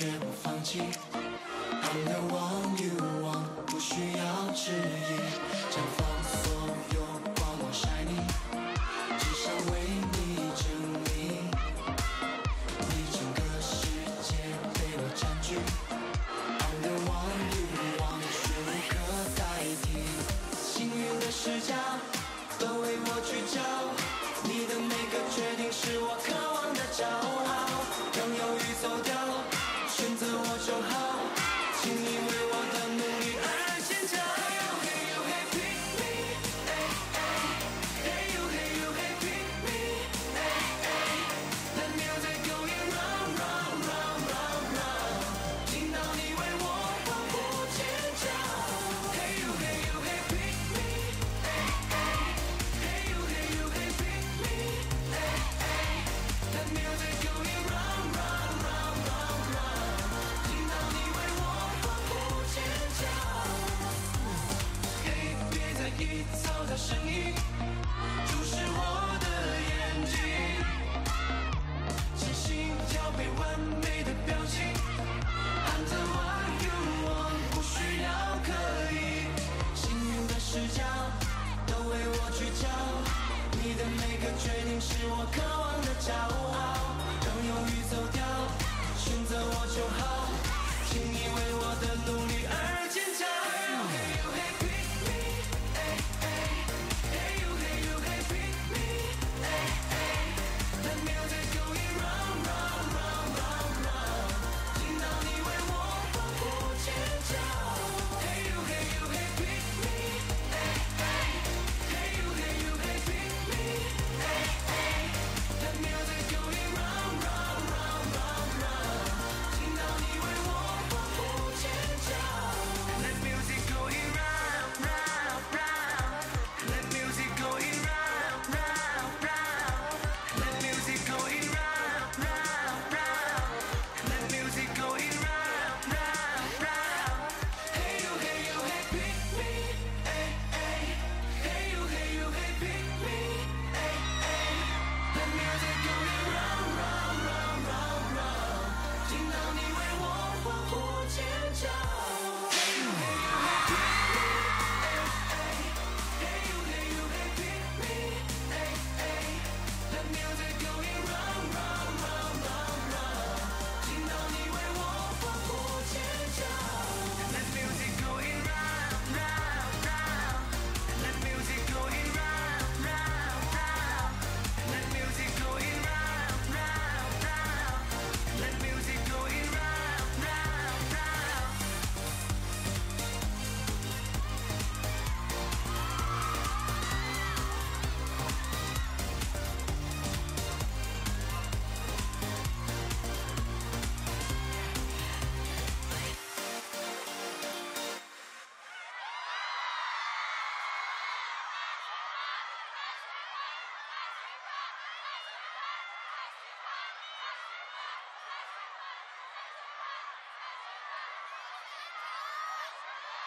绝不放弃。I'm the one you want， 不需要质疑，绽放所有光芒 shining， 只想为你证明，你整个世界被我占据。I'm the one you want， 却无可代替。幸运的视角都为我聚焦，你的每个决定是我渴望的骄傲。让犹豫走掉，选择我就好。请你为我的努力而坚强。Hey you, hey pick me, hey hey. Hey you, hey you, hey pick me, hey hey. Let music going round, round, round, round, round. 听到你为我欢呼尖叫。Hey you, hey you, hey pick me, hey hey. Hey you, hey you, hey pick me, hey hey. Let music going round, round, round, round, round. 听到你为我欢呼尖叫。嘿，别在意嘈杂声音，注视我的眼睛，相信要被完美的表情。I'm the one you want， 不需要刻意，幸运的视角都为我聚焦，你的每个决定是我渴望的骄傲。让犹豫走掉，选择我就好，请你为我的努力而坚强。Hey you, hey pick me, hey hey. Hey you, hey you, hey pick me, hey hey. Let music going round, round, round, round, round. 听到你为我欢呼尖叫。Hey you, hey you, hey pick me, hey hey. Hey you, hey you, hey pick me, hey hey. Let music going round, round, round, round, round. 听到你为我欢呼尖叫。Let music going round, round, round. Let music going round, round, round. Let music going round, round, round. Let music going round, round, round. Hey you, hey you, hey pick me, hey hey. Hey you, hey you, hey pick me, hey hey. Let music going round, round, round, round, round. 听到你为我欢呼尖叫。Hey you, hey you, hey pick me, hey hey. Hey you, hey you, hey pick me, hey hey. Let music going round, round, round, round, round. 听到你为我欢呼尖叫。Let music going round, round, round. Let music going round, round, round. Let music going round, round, round. Let music going round, round, round.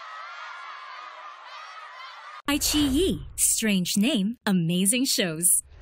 iQiyi, strange name, amazing shows.